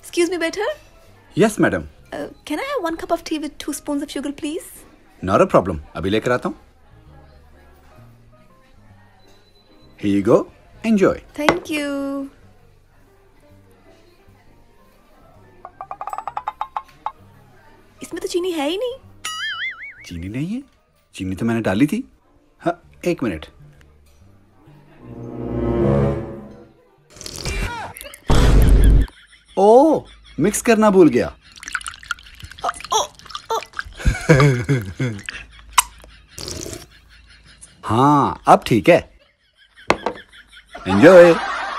Excuse me, waiter. Yes, madam. Can I have 1 cup of tea with 2 spoons of sugar, please? Not a problem. अभी लेकर आता हूँ. Here you go. Enjoy. Thank you. इसमें तो चीनी है ही नहीं. चीनी नहीं है? चीनी तो मैंने डाली थी. हाँ, 1 मिनट. ओह, मिक्स करना भूल गया. हाँ, अब ठीक है. Enjoy.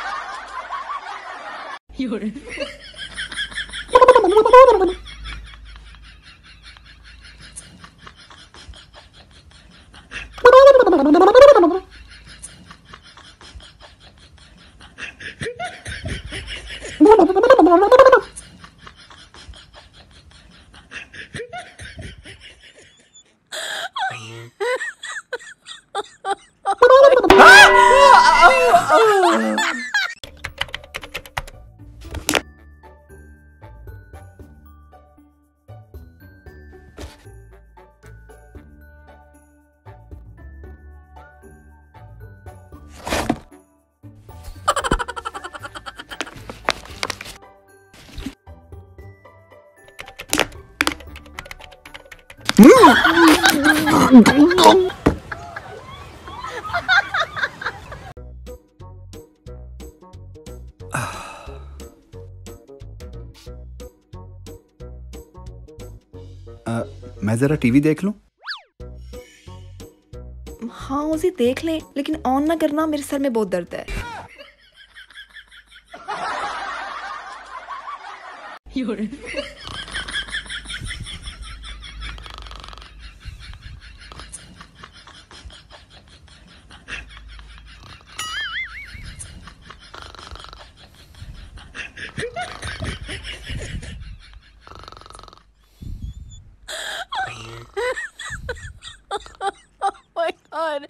मैं जरा टीवी देख लूं? हाँ उसे देख लें, लेकिन ऑन ना करना, मेरे सर में बहुत दर्द है. My God.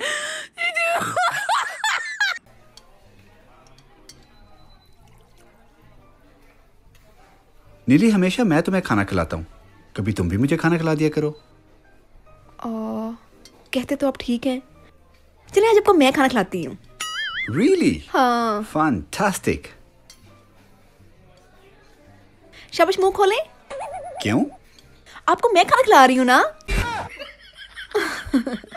नीली, हमेशा मैं तुम्हें खाना खिलाता हूँ, कभी तुम भी मुझे खाना खिला दिया करो. कहते तो आप ठीक हैं. चलिए आज आपको मैं खाना खिलाती हूँ. Really? हाँ. Fantastic. शाबाश, मुंह खोलें. क्यों? आपको मैं खाना खिला रही हूँ ना.